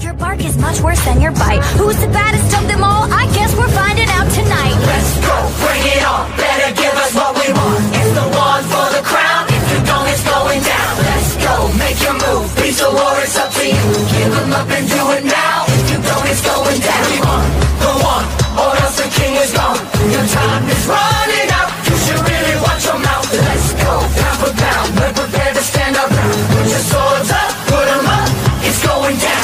Your bark is much worse than your bite. Who's the baddest of them all? I guess we're finding out tonight. Let's go, bring it on. Better give us what we want. It's the one for the crown. If you don't, it's going down. Let's go, make your move. Beat the war, it's up to you. Give them up and do it now.